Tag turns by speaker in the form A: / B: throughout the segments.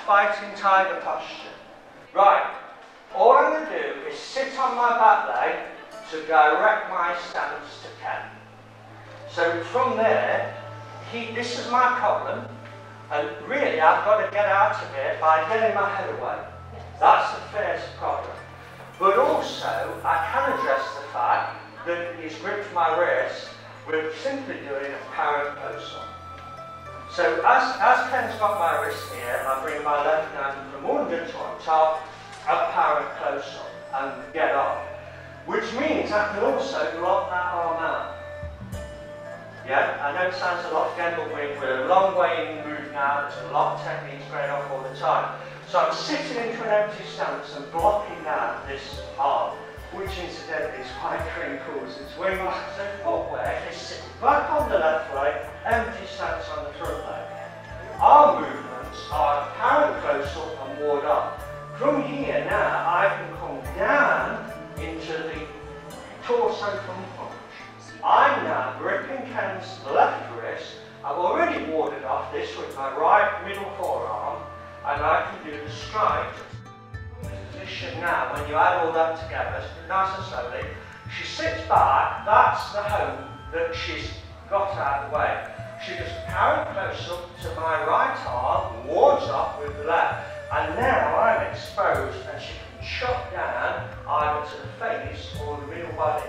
A: fighting tiger posture. Right, all I'm going to do is sit on my back leg to direct my stance to Ken. So from there, this is my problem, and really I've got to get out of it by getting my head away. That's the first problem. But also, I can address the fact that he's gripped my wrist with simply doing a parent close-up. So as Ken's got my wrist here, I bring my left hand from under to on top, a parent close-up, and get off. Which means I can also lock that arm out. Yeah, I know it sounds a lot again, but we're a long way in the move now. There's a lot of techniques going off all the time. So I'm sitting into an empty stance and blocking out this arm, which incidentally is quite crinkles. It's wing so footwear is sitting back on the left leg, empty stance on the front leg. Our movements are apparent close up and ward up. From here now, I can come down into the torso from punch. I'm now gripping Ken's left wrist. I've already warded off this with my right middle forearm, and I can do the strike. In this position now, when you add all that together, nice and slowly, she sits back, that's the home that she's got out of the way. She does a parent close up to my right arm, wards off with the left, and now I'm exposed and she can chop down either to the face or the middle body.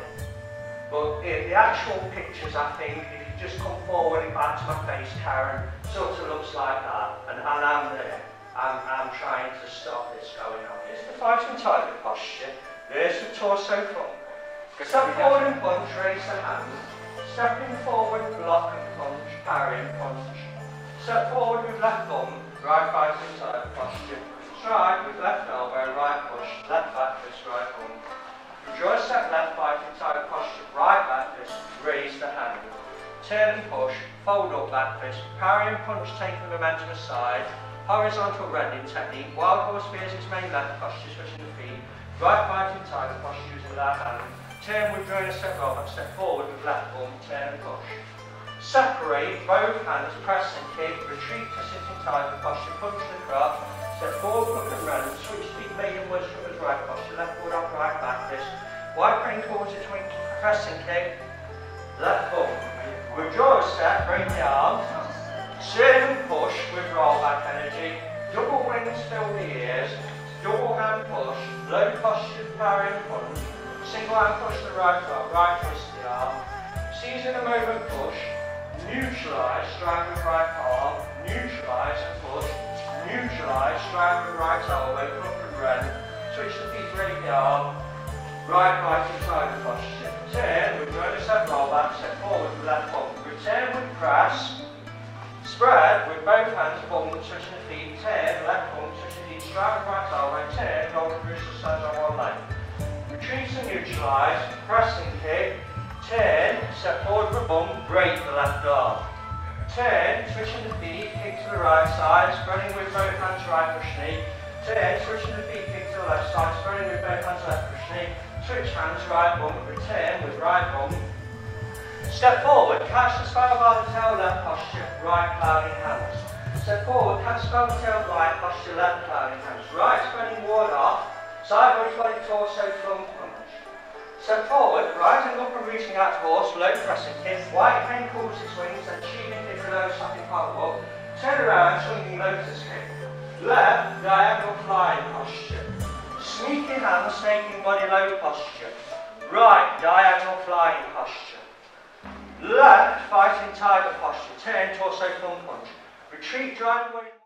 A: But in the actual pictures, I think, if you just come forward and back to my face, Karen, sort of looks like that, and I'm there. I'm trying to stop this going on. Here's the fighting tiger posture. There's the torso front. Step forward and punch, raise the hand. Stepping forward, block and punch, parry and punch. Step forward with left thumb, right fighting tiger posture. Strike with left elbow, right push, left back fist, right thumb. Draw a step left fighting tiger posture, right back fist, raise the hand. Turn and push, fold up back fist, parry and punch, taking the momentum aside. Horizontal rending technique, wild horse spears into main left posture, switching the feet, right fighting tiger posture using that hand, turn with drawing a step roll back, step forward with left thumb, turn and push. Separate both hands, press and kick, retreat to sitting tiger posture, punch and cross, step forward, hook and run, switch feet, medium wedge from his right posture, left foot up, right back fist, wide crane towards it, press and kick, left thumb. Withdraw a step, break the arm. Serve and push with rollback energy, double wings fill the ears, double hand push, low posture parry and punch, single hand push the right arm, right twist the arm, seizing a moment push, neutralise, strike with right arm, neutralise and push, neutralise, strike with right elbow, up and run, switch the feet, ready the arm, right fighting tiger posture, turn with roll step rollback, step forward with left thumb, return with press, spread with both hands, bum, switching the feet, turn, left bum, switching the feet, strike with right elbow, turn, roll the wrist stands on one leg. Retreat and neutralise, press and kick, turn, step forward for bum, break the left arm. Turn, switching the feet, kick to the right side, spreading with both hands, right push knee. Turn, switching the feet, kick to the left side, spreading with both hands, left push knee. Switch hands, right bum, return with right bum. Step forward, catch the spinal by the tail, left posture, right clouding hands. Step forward, catch the spinal tail, right posture, left clouding hands. Right spreading ward off, sideways body torso, Flung punch. Step forward, right and up and reaching out to horse, low pressing kick, white crane calls its wings, then cheating kick below, stopping follow up. Turn around, swinging lotus kick. Left, diagonal flying posture. Sneaking hands, snaking body low posture. Right, diagonal flying posture. Left, fighting tiger posture, turn, torso, thumb punch. Retreat, drive away.